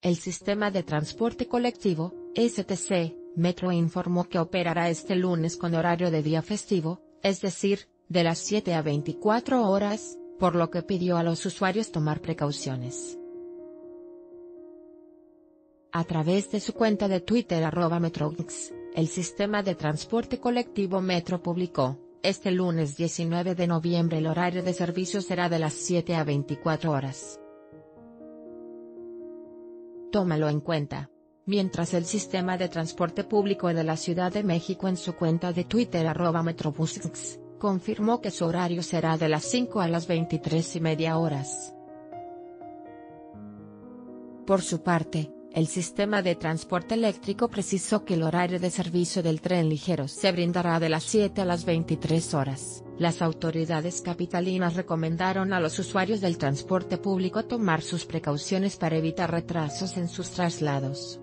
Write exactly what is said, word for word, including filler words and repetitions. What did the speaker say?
El sistema de transporte colectivo, S T C, Metro informó que operará este lunes con horario de día festivo, es decir, de las siete a veinticuatro horas, por lo que pidió a los usuarios tomar precauciones. A través de su cuenta de Twitter arroba MetroX, el sistema de transporte colectivo Metro publicó: este lunes diecinueve de noviembre el horario de servicio será de las siete a veinticuatro horas. Tómalo en cuenta. Mientras el sistema de transporte público de la Ciudad de México en su cuenta de Twitter arroba MetroBusX, confirmó que su horario será de las cinco a las veintitrés y media horas. Por su parte, el sistema de transporte eléctrico precisó que el horario de servicio del tren ligero se brindará de las siete a las veintitrés horas. Las autoridades capitalinas recomendaron a los usuarios del transporte público tomar sus precauciones para evitar retrasos en sus traslados.